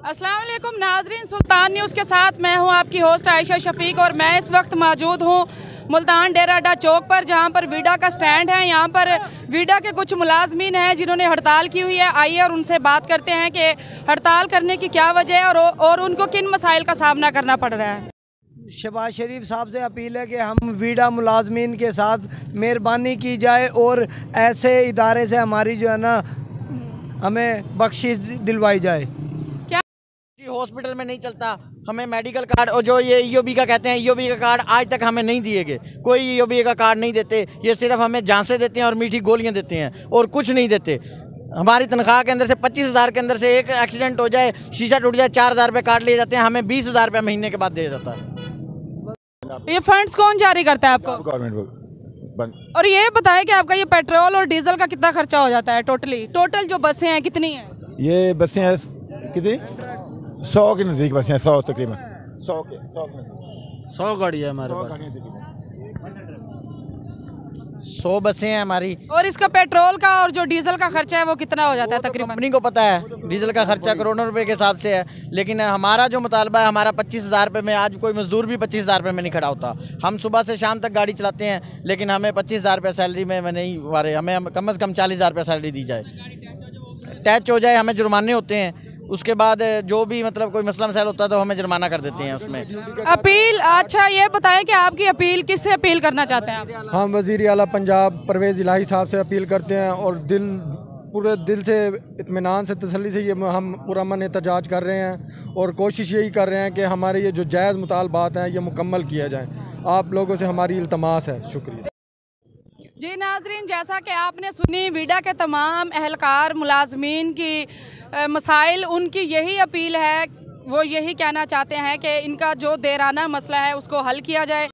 अस्सलाम वालेकुम नाजरीन, सुल्तान न्यूज़ के साथ मैं हूं आपकी होस्ट आयशा शफीक और मैं इस वक्त मौजूद हूं मुल्तान डेरा अड्डा चौक पर, जहां पर वीडा का स्टैंड है। यहां पर वीडा के कुछ मुलाजमीन हैं जिन्होंने हड़ताल की हुई है। आइए और उनसे बात करते हैं कि हड़ताल करने की क्या वजह है और उनको किन मसाइल का सामना करना पड़ रहा है। शहबाज शरीफ साहब से अपील है कि हम वीडा मुलाजमीन के साथ मेहरबानी की जाए और ऐसे इदारे से हमारी जो है ना हमें बख्शिश दिलवाई जाए। हॉस्पिटल में नहीं चलता, हमें मेडिकल कार्ड और जो ये ईओबी का कहते हैं, ईओबी का कार्ड आज तक हमें नहीं दिए गए। कोई ईओबी का कार्ड नहीं देते, ये सिर्फ हमें झांसे देते हैं और मीठी गोलियां देते हैं और कुछ नहीं देते। हमारी तनख्वाह के अंदर से 25,000 के अंदर से एक एक्सीडेंट हो जाए, शीशा टूट जाए, 4,000 रुपये काट लिए जाते हैं, हमें 20,000 रुपये महीने के बाद दे जाता है। ये फंड्स कौन जारी करता है आपको? गवर्नमेंट। और ये बताएं कि आपका ये पेट्रोल और डीजल का कितना खर्चा हो जाता है टोटल जो बसें हैं कितनी हैं? ये बसें हैं कितनी 100 के नज़दीक बसें हैं, 100 तकरीबन 100 गाड़ी है हमारे पास। 100 बसें हैं हमारी। और इसका पेट्रोल का और जो डीजल का खर्चा है वो कितना हो जाता है तकरीबन? कंपनी को पता है, डीजल का खर्चा करोड़ों रुपए के हिसाब से है, लेकिन हमारा जो मुतालबा है हमारा 25,000 रुपये में। आज कोई मजदूर भी 25,000 रुपये में नहीं खड़ा होता। हम सुबह से शाम तक गाड़ी चलाते हैं, लेकिन हमें 25,000 रुपये सैलरी में नहीं आ रहे। हमें कम से कम 40,000 रुपये सैलरी दी जाए, टैच हो जाए, हमें जुर्माने होते हैं। उसके बाद जो भी मतलब कोई मसला मसाइल होता है तो हमें जुर्माना कर देते हैं उसमें। अपील, अच्छा ये बताएं कि आपकी अपील किससे अपील करना चाहते हैं आप? हम वज़ीर आला पंजाब परवेज़ इलाही साहब से अपील करते हैं और पूरे दिल से इत्मीनान से तसल्ली से ये हम पूरा मन एहतजाज कर रहे हैं और कोशिश यही कर रहे हैं कि हमारे ये जो जायज़ मुतालबात हैं ये मुकम्मल किया जाए। आप लोगों से हमारी इल्तमास है। शुक्रिया जी नाजरीन, जैसा कि आपने सुनी वीडा के तमाम अहलकार मुलाजमीन की मसाइल, उनकी यही अपील है, वो यही कहना चाहते हैं कि इनका जो देराना मसला है उसको हल किया जाए।